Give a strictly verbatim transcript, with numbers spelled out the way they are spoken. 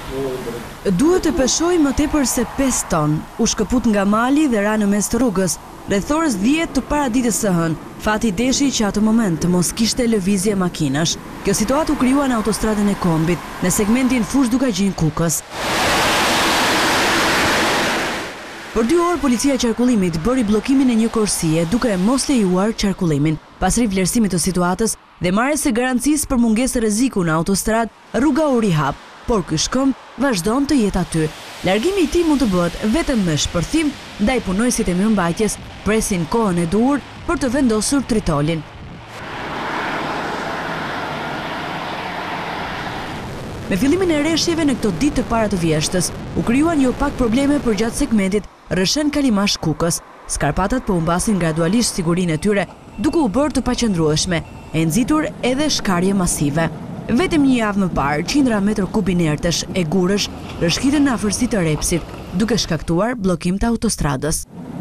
Duhet të peshoj më tepër se pesë ton. U shkëput nga mali dhe ra në mes të rrugës. Rreth orës dhjetë të paraditës së hënë, fati deshi që atë moment të mos kishte lëvizje makinash. Kjo situatë u krijua në autostradën e Kombit, në segmentin Fushë-Dukagjin Kukës. Për dy orë, policia e qarkullimit bëri bllokimin e një korsie duke mos lejuar qarkullimin. Pas rivlerësimit të situatës dhe marrjes së garancisë për mungesë rreziku në autostradë, rruga u rihap, por ky shkëmb vazhdon të jetë aty. Largimi i tij mund të bëhet vetëm me shpërthim, ndaj punojësit e mirëmbajtjes presin kohën e duhur për të vendosur tritolin. Me fillimin e rreshjeve në këto ditë të para të vjeshtës, u krijuan jo pak probleme përgjatë segmentit Rëshen Kalimash Kukës. Skarpatat po humbasin gradualisht sigurinë e tyre, duke u bërë të paqëndrueshme, e nxitur edhe shkarje masive. Vetëm një javë më parë, qindra metër kub inertesh e gurësh rrëshqiten në afërsitë të Repsit, duke shkaktuar bllokim të autostradës.